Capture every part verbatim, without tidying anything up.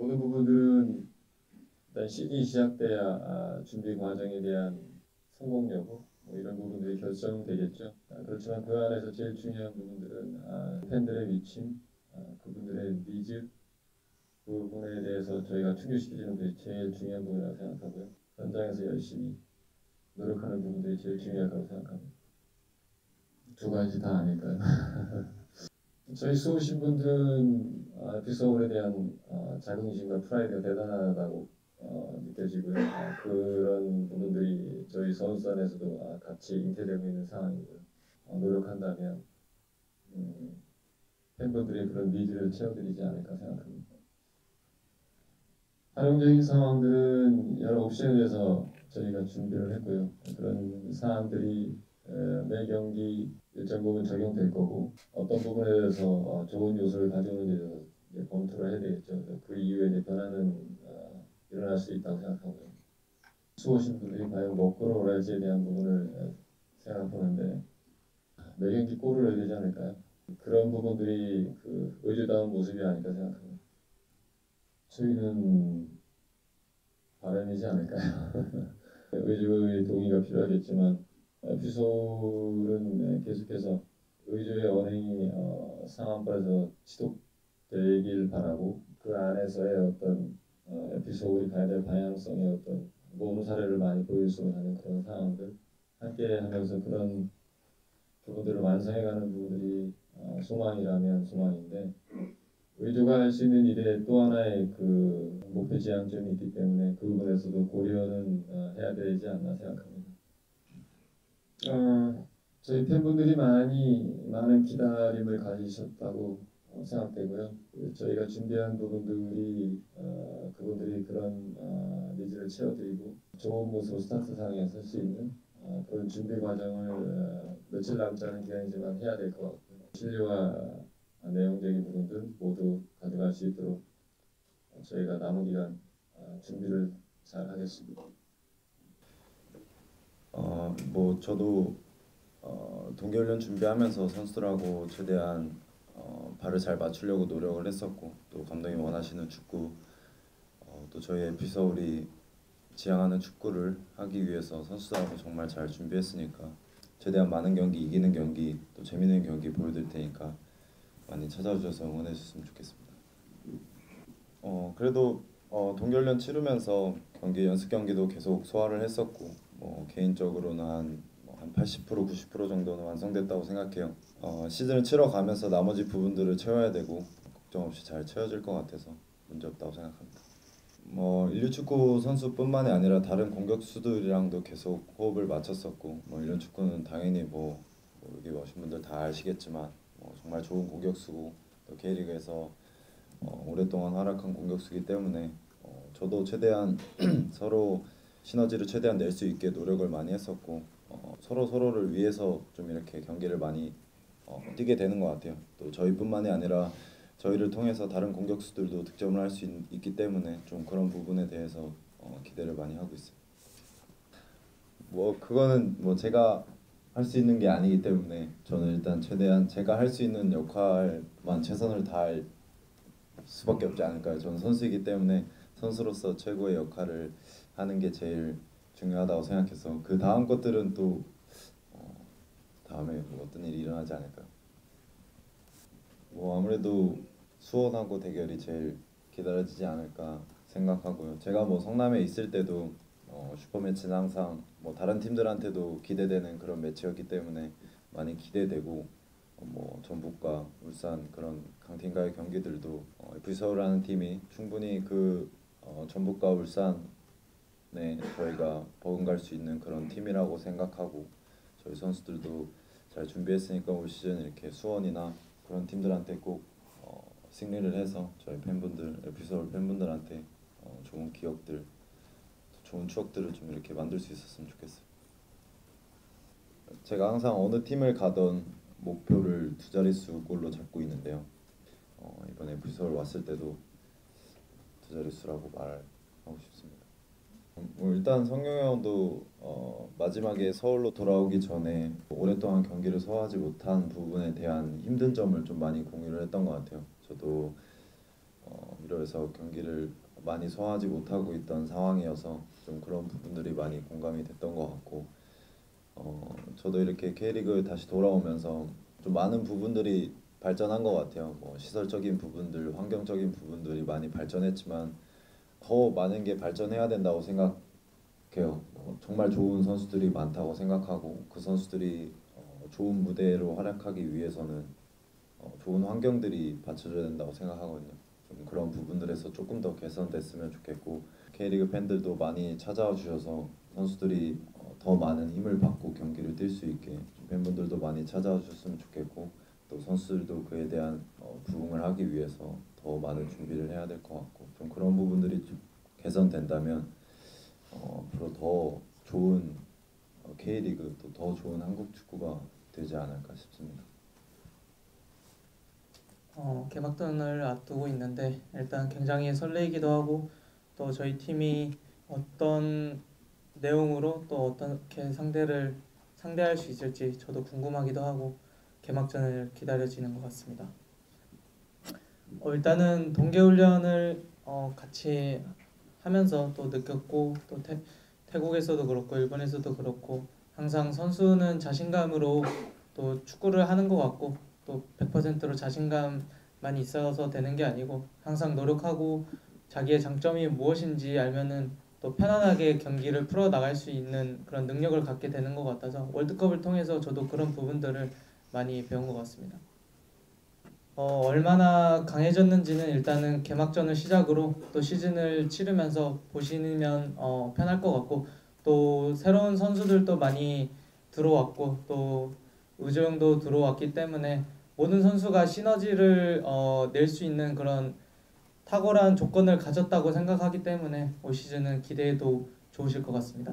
모든 부분들은 일단 시즌이 시작돼야 아, 준비 과정에 대한 성공 여부 뭐 이런 부분들이 결정되겠죠. 아, 그렇지만 그 안에서 제일 중요한 부분들은 아, 팬들의 위침, 아, 그분들의 니즈 그 부분에 대해서 저희가 충족시키는 게 제일 중요한 부분이라고 생각하고요. 현장에서 열심히 노력하는 부분들이 제일 중요하다고 생각합니다. 두 가지 다 아닐까요? 저희 수호신 분들은 아, 비서울에 대한 아, 자긍심과 프라이드가 대단하다고 어, 느껴지고요. 아, 그런 부분들이 저희 선수 안에서도 아, 같이 잉태되고 있는 상황이고요. 어, 노력한다면 음, 팬분들의 그런 니즈를 채워드리지 않을까 생각합니다. 활용적인 상황들은 여러 옵션에 대해서 저희가 준비를 했고요. 그런 사항들이 에, 매 경기 일정 부분 적용될 거고 어떤 부분에 대해서 어, 좋은 요소를 가져오는지에 대해서 이제 검토를 해야 되겠죠. 그 이후에 이제 변화는 어, 일어날 수 있다고 생각하고요. 수호신 분들이 과연 못 끌어올지에 대한 부분을 에, 생각하는데 매 경기 골을 넣어야 되지 않을까요? 그런 부분들이 그 의주다운 모습이 아닐까 생각합니다. 저희는 바람이지 않을까요? 의주의 동의가 필요하겠지만 에피소드는 계속해서 의주의 언행이 어, 상한선에서 지속되길 바라고 그 안에서의 어떤 어, 에피소드가 가야 될 방향성의 어떤 모범 사례를 많이 보여줬으면 하는 그런 상황들 함께 하면서 그런 부분들을 완성해가는 부분들이 어, 소망이라면 소망인데 의주가 할 수 있는 일에 또 하나의 그 목표 지향점이 있기 때문에 그 부분에서도 고려는 어, 해야 되지 않나 생각합니다. 어, 저희 팬분들이 많이 많은 기다림을 가지셨다고 어, 생각되고요. 저희가 준비한 부분들이 어, 그분들이 그런 어, 니즈를 채워드리고 좋은 모습으로 스타트상에 설 수 있는 어, 그런 준비 과정을 어, 며칠 남지 않은 기간이지만 해야 될 것 같고요. 실리와 내용적인 부분들 모두 가져갈 수 있도록 저희가 남은 기간 준비를 잘 하겠습니다. 어, 뭐 저도 어, 동계훈련 준비하면서 선수들하고 최대한 어, 발을 잘 맞추려고 노력을 했었고 또 감독이 원하시는 축구 어, 또 저희 에피서울이 지향하는 축구를 하기 위해서 선수들하고 정말 잘 준비했으니까 최대한 많은 경기 이기는 경기 또 재밌는 경기 보여드릴 테니까 많이 찾아주셔서 응원해 주셨으면 좋겠습니다. 어 그래도 어, 동계훈련 치르면서 경기 연습 경기도 계속 소화를 했었고 뭐 개인적으로는 한, 뭐 한 팔십 퍼센트 구십 퍼센트 정도는 완성됐다고 생각해요. 어, 시즌을 치러가면서 나머지 부분들을 채워야 되고 걱정 없이 잘 채워질 것 같아서 문제 없다고 생각합니다. 뭐 인류 축구 선수뿐만이 아니라 다른 공격수들이랑도 계속 호흡을 맞췄었고 뭐 인류 축구는 당연히 뭐, 뭐 여기 오신 분들 다 아시겠지만 뭐 정말 좋은 공격수고 또 K리그에서 어, 오랫동안 활약한 공격수이기 때문에 어, 저도 최대한 서로 시너지를 최대한 낼 수 있게 노력을 많이 했었고 어, 서로 서로를 위해서 좀 이렇게 경기를 많이 어, 뛰게 되는 것 같아요. 또 저희뿐만이 아니라 저희를 통해서 다른 공격수들도 득점을 할 수 있기 때문에 좀 그런 부분에 대해서 어, 기대를 많이 하고 있어요. 뭐 그거는 뭐 제가 할 수 있는 게 아니기 때문에 저는 일단 최대한 제가 할 수 있는 역할만 최선을 다할 수밖에 없지 않을까요? 저는 선수이기 때문에 선수로서 최고의 역할을 하는 게 제일 중요하다고 생각해서 그 다음 것들은 또 어, 다음에 뭐 어떤 일이 일어나지 않을까요? 뭐 아무래도 수원하고 대결이 제일 기다려지지 않을까 생각하고요. 제가 뭐 성남에 있을 때도 어, 슈퍼매치는 항상 뭐 다른 팀들한테도 기대되는 그런 매치였기 때문에 많이 기대되고 어, 뭐 전북과 울산 그런 강팀과의 경기들도 어, 에프씨서울이라는 팀이 충분히 그 어, 전북과 울산에 저희가 버금갈 수 있는 그런 팀이라고 생각하고 저희 선수들도 잘 준비했으니까 올 시즌 이렇게 수원이나 그런 팀들한테 꼭 어, 승리를 해서 저희 팬분들, 에피소드 팬분들한테 어, 좋은 기억들, 좋은 추억들을 좀 이렇게 만들 수 있었으면 좋겠어요. 제가 항상 어느 팀을 가던 목표를 두 자릿수 골로 잡고 있는데요. 어, 이번에 에피소드 왔을 때도 두 자릿수라고 말하고 싶습니다. 뭐 일단 성경이 형도 어, 마지막에 서울로 돌아오기 전에 오랫동안 경기를 소화하지 못한 부분에 대한 힘든 점을 좀 많이 공유를 했던 것 같아요. 저도 어, 이런 그래서 경기를 많이 소화하지 못하고 있던 상황이어서 좀 그런 부분들이 많이 공감이 됐던 것 같고 어, 저도 이렇게 K리그 다시 돌아오면서 좀 많은 부분들이 발전한 것 같아요. 뭐 시설적인 부분들, 환경적인 부분들이 많이 발전했지만 더 많은 게 발전해야 된다고 생각해요. 어, 정말 좋은 선수들이 많다고 생각하고 그 선수들이 어, 좋은 무대로 활약하기 위해서는 어, 좋은 환경들이 받쳐줘야 된다고 생각하거든요. 좀 그런 부분들에서 조금 더 개선됐으면 좋겠고 K리그 팬들도 많이 찾아와 주셔서 선수들이 어, 더 많은 힘을 받고 경기를 뛸 수 있게 좀 팬분들도 많이 찾아와 주셨으면 좋겠고 또 선수들도 그에 대한 어, 부응을 하기 위해서 더 많은 준비를 해야 될 것 같고 좀 그런 부분들이 좀 개선된다면 어, 앞으로 더 좋은 어, K리그 또 더 좋은 한국 축구가 되지 않을까 싶습니다. 어, 개막전을 앞두고 있는데 일단 굉장히 설레이기도 하고 또 저희 팀이 어떤 내용으로 또 어떻게 상대를 상대할 수 있을지 저도 궁금하기도 하고 개막전을 기다려지는 것 같습니다. 어, 일단은 동계훈련을 어, 같이 하면서 또 느꼈고 또 태, 태국에서도 그렇고 일본에서도 그렇고 항상 선수는 자신감으로 또 축구를 하는 것 같고 또 백 퍼센트로 자신감만 있어서 되는 게 아니고 항상 노력하고 자기의 장점이 무엇인지 알면은 또 편안하게 경기를 풀어 나갈 수 있는 그런 능력을 갖게 되는 것 같아서 월드컵을 통해서 저도 그런 부분들을 많이 배운 것 같습니다. 어, 얼마나 강해졌는지는 일단은 개막전을 시작으로 또 시즌을 치르면서 보시면 어, 편할 것 같고 또 새로운 선수들도 많이 들어왔고 또 의조영도 들어왔기 때문에 모든 선수가 시너지를 어, 낼 수 있는 그런 탁월한 조건을 가졌다고 생각하기 때문에 올 시즌은 기대해도 좋으실 것 같습니다.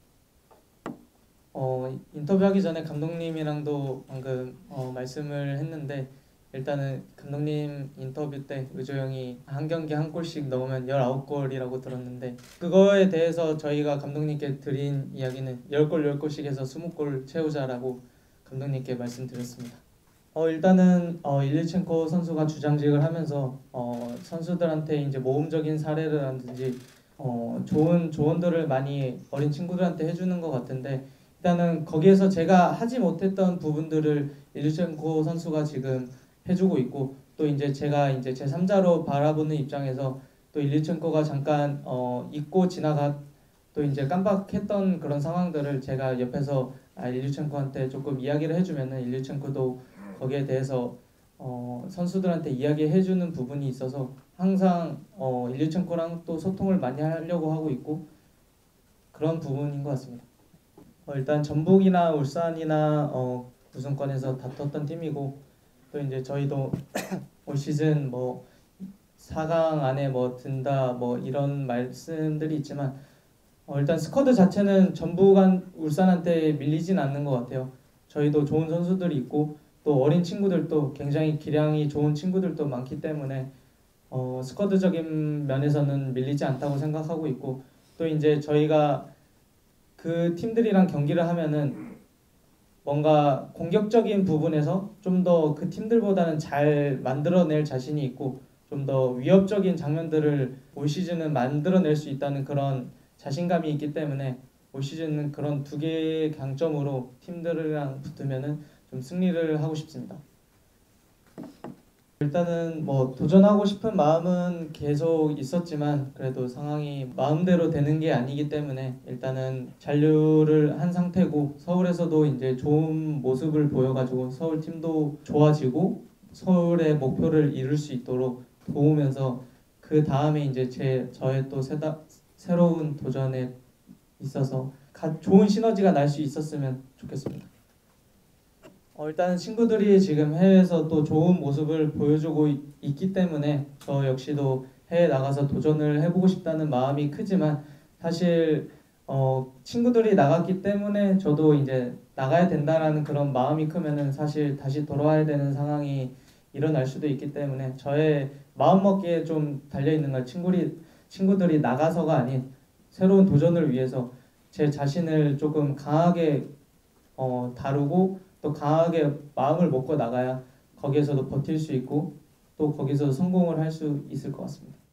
어, 인터뷰하기 전에 감독님이랑도 방금 어, 말씀을 했는데 일단은 감독님 인터뷰 때 의조영이 한 경기 한 골씩 넣으면 열아홉 골이라고 들었는데 그거에 대해서 저희가 감독님께 드린 이야기는 십 골 십 골씩 해서 이십 골 채우자라고 감독님께 말씀드렸습니다. 어, 일단은 어, 일리첸코 선수가 주장직을 하면서 어, 선수들한테 이제 모험적인 사례라든지 어, 좋은 조언들을 많이 어린 친구들한테 해주는 것 같은데 일단은 거기에서 제가 하지 못했던 부분들을 일리첸코 선수가 지금 해주고 있고 또 이제 제가 이제 제삼자로 바라보는 입장에서 또 일리첸코가 잠깐 어, 잊고 지나가 또 이제 깜빡했던 그런 상황들을 제가 옆에서 아, 일리첸코한테 조금 이야기를 해주면은 일리첸코도 거기에 대해서 어, 선수들한테 이야기해주는 부분이 있어서 항상 어, 일리첸코랑 또 소통을 많이 하려고 하고 있고 그런 부분인 것 같습니다. 어, 일단 전북이나 울산이나 어, 우승권에서 다퉜던 팀이고 또 이제 저희도 올 시즌 뭐 사 강 안에 뭐 든다 뭐 이런 말씀들이 있지만 어, 일단 스쿼드 자체는 전북한 울산한테 밀리진 않는 것 같아요. 저희도 좋은 선수들이 있고 또 어린 친구들도 굉장히 기량이 좋은 친구들도 많기 때문에 어, 스쿼드적인 면에서는 밀리지 않다고 생각하고 있고 또 이제 저희가 그 팀들이랑 경기를 하면은 뭔가 공격적인 부분에서 좀 더 그 팀들보다는 잘 만들어낼 자신이 있고 좀 더 위협적인 장면들을 올 시즌은 만들어낼 수 있다는 그런 자신감이 있기 때문에 올 시즌은 그런 두 개의 강점으로 팀들이랑 붙으면은 좀 승리를 하고 싶습니다. 일단은 뭐 도전하고 싶은 마음은 계속 있었지만 그래도 상황이 마음대로 되는 게 아니기 때문에 일단은 잔류를 한 상태고 서울에서도 이제 좋은 모습을 보여가지고 서울 팀도 좋아지고 서울의 목표를 이룰 수 있도록 도우면서 그 다음에 이제 제 저의 또 새다, 새로운 도전에 있어서 가, 좋은 시너지가 날 수 있었으면 좋겠습니다. 어, 일단은 친구들이 지금 해외에서 또 좋은 모습을 보여주고 있, 있기 때문에 저 역시도 해외 나가서 도전을 해보고 싶다는 마음이 크지만 사실 어, 친구들이 나갔기 때문에 저도 이제 나가야 된다라는 그런 마음이 크면은 사실 다시 돌아와야 되는 상황이 일어날 수도 있기 때문에 저의 마음먹기에 좀 달려있는 걸 친구들이, 친구들이 나가서가 아닌 새로운 도전을 위해서 제 자신을 조금 강하게 어, 다루고 또 강하게 마음을 먹고 나가야 거기에서도 버틸 수 있고 또 거기서 성공을 할 수 있을 것 같습니다.